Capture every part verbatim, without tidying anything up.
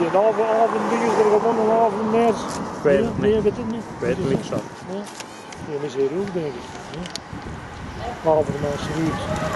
Die avond, avond dingen er gewoon een avond meer. Ik weet het Nee, niet. weet het niet. Ik weet het niet zo. Nee. Die is hier ook, denk ik. Nee. Maar over de mensen niet.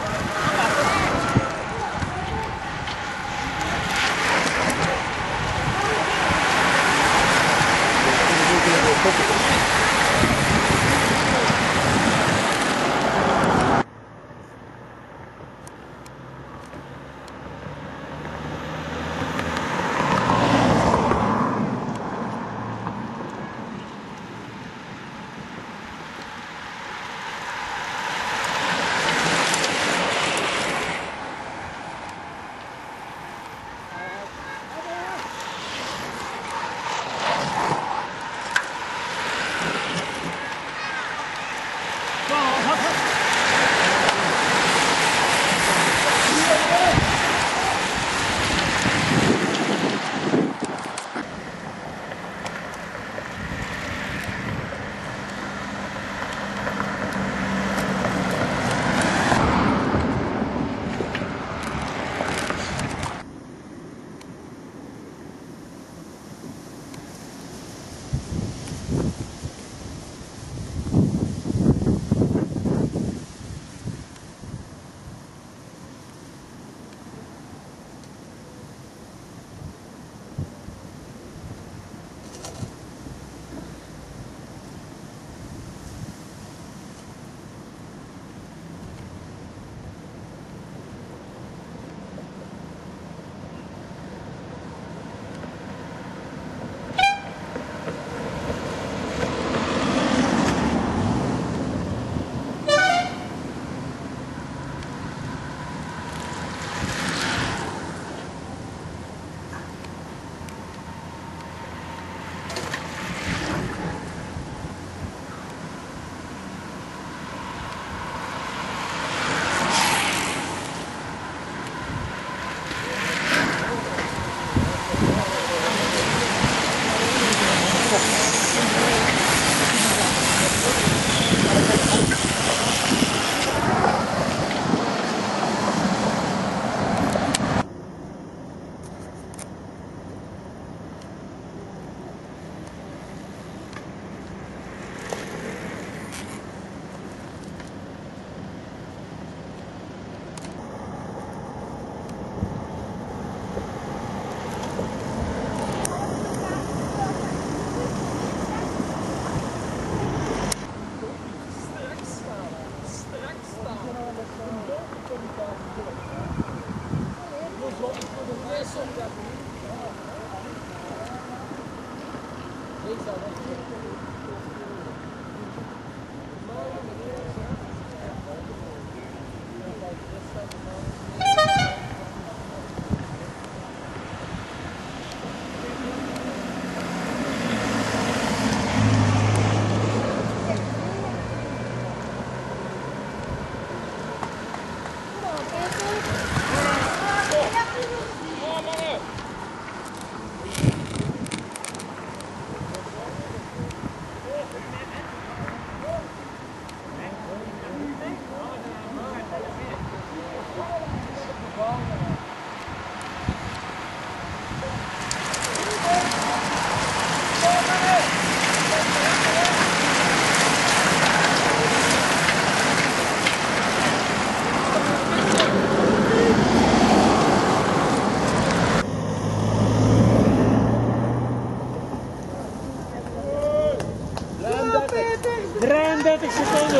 drieëndertig seconden.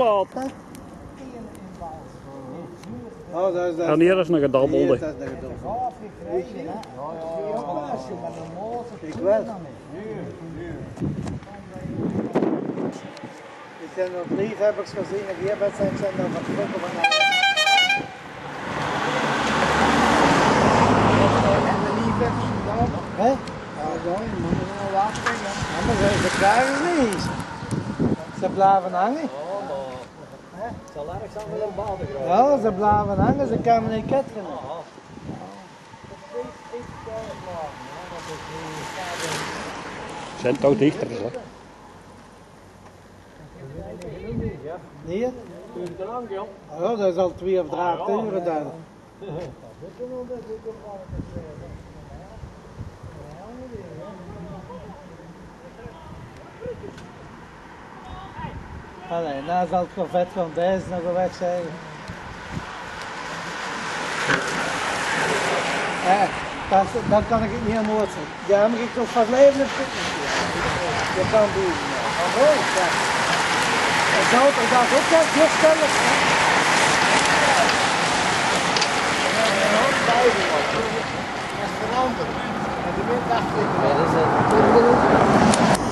laat. Oh, dat is dat. En hier is een gedabbelde. Dat is een gedabbelde. Ik weet. Ik heb nog liefhebbers gezien en hier zijn zijn dan vertrokken van de liefhebbers gedaan. Hé? Ja, ja, je moet er wel wachten. Ja, maar ze krijgen niet. Ze blijven hangen. Het zal erg zijn met een bal te groeien. Ja, ze blijven hangen, ze kunnen niet ketteren. Zijn toch dichter, hè? Hier? Ja, dat is al twee of drie uur dan. Allee, nou zal het corvet van deze nog wel weg zijn. Ja, dat, dat kan ik niet aan moord zijn. Ja, maar ik toch van leven in fitness. Je kan doen. Ja, mooi. Ja. En zo, dat dat ook wel heel stellig. Dat is veranderd. En de wind dacht ik. Ja, dat is het.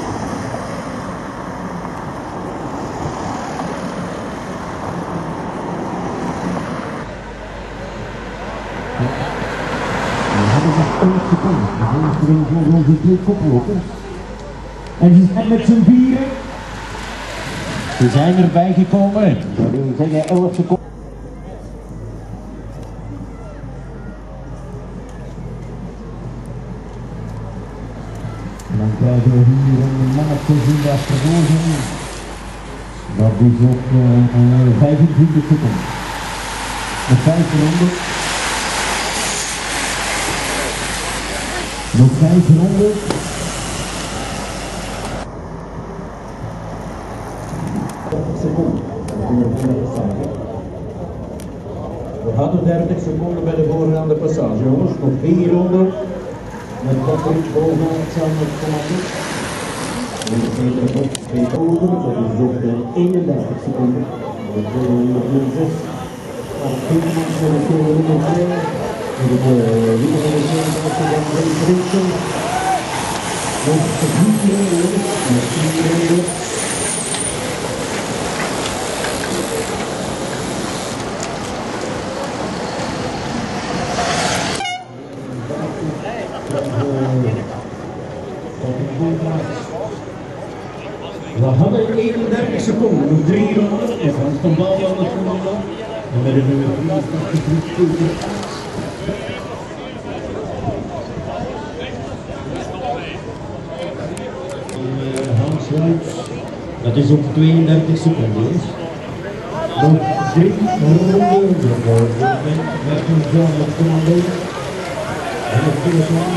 Van onze twee koplopers. En ze zijn met z'n vieren. Ze zijn erbij gekomen. Dat wil zeggen elf seconden. En dan krijgen we hier een mannetje zien dat vervolgen. Dat is op uh, vijfentwintig seconden. Nog vijf ronden. Nog vijf ronden. We hadden dertig seconden bij de voorgaande passage, jongens. Nog vier ronden. Met Patrick Bogaerts aan het commando. Peter Boks, Peter Over, dat is op eenendertig seconden. Dat is nummer zes. Van Pinkmans met de tweede nummer twee. Met de witte van de zeventigste van Ray Brinken. Nog vier ronden. Nog vier ronden. We hadden eenendertig seconden, nog drie ronden. En Frans van Bal aan het commando. En met de nummer drieëntachtig. Hans Luits, dat is op tweeëndertig seconden. Nog drie ronden. Met een John aan het commando. En het telefoon.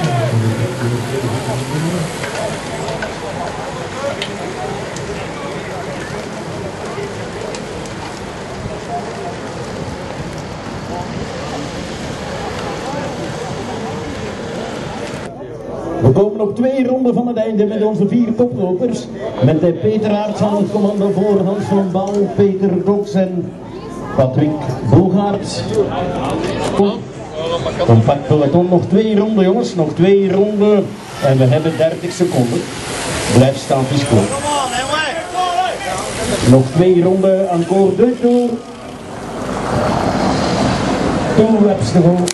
We komen op twee ronden van het einde met onze vier koplopers. Met de Peter Aerts aan het commando voor Hans van Bal, Peter Boks en Patrick Bogaerts. Compact peloton, nog twee ronden jongens, nog twee ronden. En we hebben dertig seconden. Blijf staan, Pisco. Nog twee ronden, encore deux tours. Two laps te go.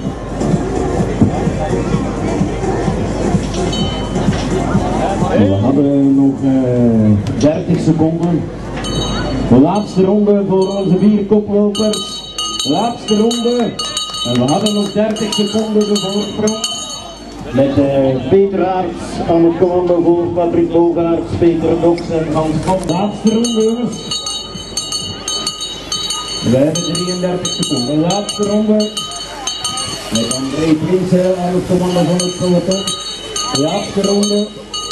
We hadden nog uh, dertig seconden. De laatste ronde voor onze vier koplopers. De laatste ronde. En we hadden nog dertig seconden de voorsprong. Met uh, Peter Aerts aan het commando voor Patrick Bogaerts, Peter Boks en Hans Van. Laatste ronde jongens. We hebben drieëndertig seconden. Laatste ronde. Met André Prinsen aan het commando van het peloton. Laatste ronde.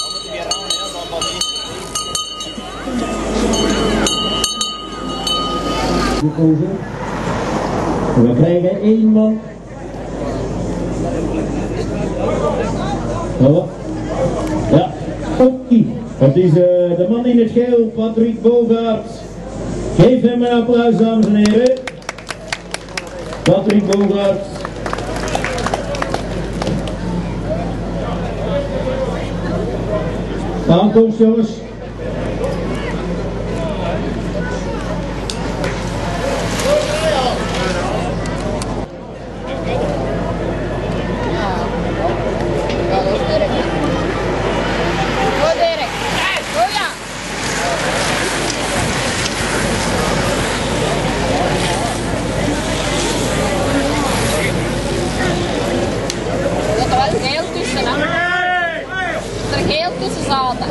Gekozen. We krijgen één man. Ja, ja. Opkie. Dat is uh, de man in het geel, Patrick Bogaerts. Geef hem een applaus, dames en heren. Patrick Boogaard. Aankomst, jongens. Er heel tussen zaten.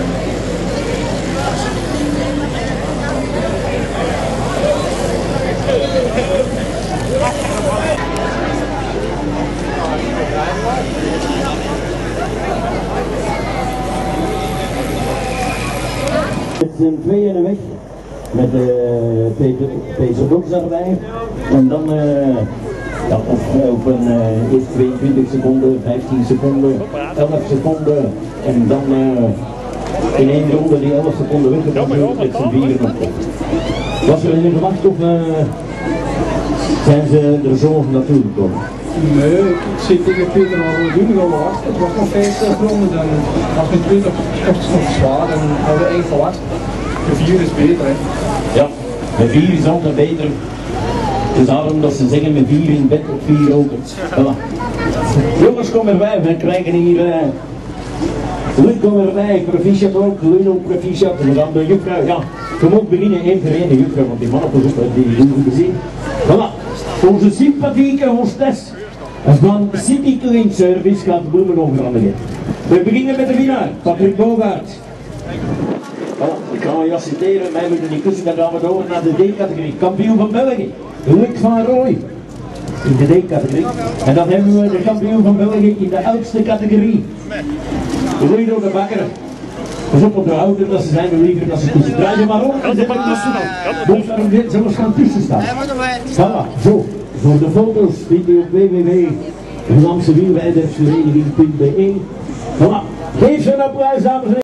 Met z'n tweeën weg met uh, Peter, Peter Doks daarbij. En dan uh, ja, op, op een uh, eerst tweeëntwintig seconden, vijftien seconden, elf seconden en dan uh, in één ronde die elf seconden weggevoerd met z'n vieren op kop. Was er een verwacht of uh, zijn ze er zo naartoe gekomen? Nee, ik zit tegen Peter al wel doen, wel wat. Het was nog vijftig ronden en als met Peter kost het nog zwaar en hadden we één verwacht. De vier is beter, hè. Ja, met vier is altijd beter. Het is daarom dat ze zeggen met vier in bed op vier ook. Voilà. Jongens, kom erbij, we krijgen hier... Uh, Luc, kom erbij, proficiat ook, Luno proficiat. En dan de juffrouw, ja, we moeten beginnen één voor één de juffrouw, want die mannen die doen goed gezien. Voilà, onze sympathieke hostess van City Clean Service gaat de bloemen overhandigen. We beginnen met de winnaar, Patrick Boogaard. Voilà, ik ga je citeren, mij moeten niet kussen, dan gaan we door naar de D-categorie. Kampioen van België, Luc van Rooij. In de D-categorie. En dan hebben we de kampioen van België in de oudste categorie. Guido de Bakker. Pas op op de ouder dat ze zijn, we liever dat ze tussen. Draai je maar om en ze maar tussen. Dus daarom dit, ze was gaan tussen staan. Voilà, zo. Voor de foto's vind je op w w w punt vlaamse wielrijdersvereniging punt b e. Voilà. Geef ze een applaus, dames en heren.